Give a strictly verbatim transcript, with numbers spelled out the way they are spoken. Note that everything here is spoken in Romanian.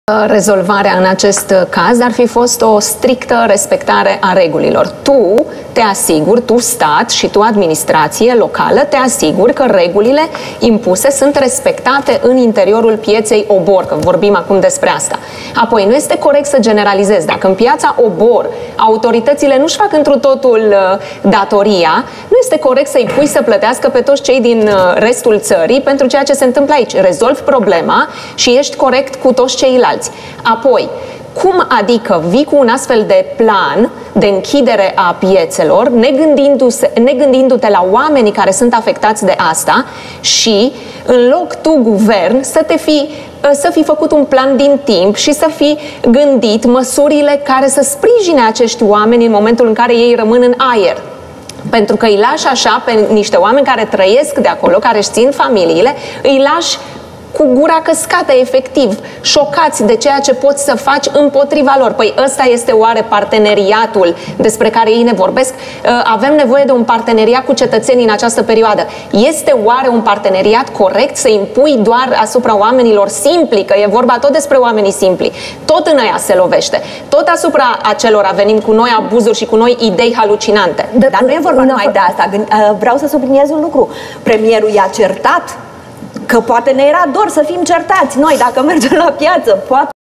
Rezolvarea în acest caz ar fi fost o strictă respectare a regulilor. Tu te asiguri, tu stat și tu administrație locală, te asiguri că regulile impuse sunt respectate în interiorul pieței Obor, că vorbim acum despre asta. Apoi, nu este corect să generalizezi. Dacă în piața Obor autoritățile nu-și fac întru totul datoria, nu este corect să-i pui să plătească pe toți cei din restul țării pentru ceea ce se întâmplă aici. Rezolvi problema și ești corect cu toți ceilalți. Apoi, cum adică vii cu un astfel de plan de închidere a piețelor, negândindu-te la oamenii care sunt afectați de asta și, în loc tu, guvern, să te fi, să fi făcut un plan din timp și să fi gândit măsurile care să sprijine acești oameni în momentul în care ei rămân în aer? Pentru că îi lași așa pe niște oameni care trăiesc de acolo, care își țin familiile, îi lași cu gura căscată, efectiv, șocați de ceea ce poți să faci împotriva lor. Păi ăsta este oare parteneriatul despre care ei ne vorbesc? Avem nevoie de un parteneriat cu cetățenii în această perioadă. Este oare un parteneriat corect să impui doar asupra oamenilor simpli, că e vorba tot despre oamenii simpli? Tot în aia se lovește. Tot asupra acelora venim cu noi abuzuri și cu noi idei halucinante. Dar nu e vorba numai de asta. Vreau să subliniez un lucru. Premierul i-a certat că poate ne era dor să fim certați noi dacă mergem la piață, poate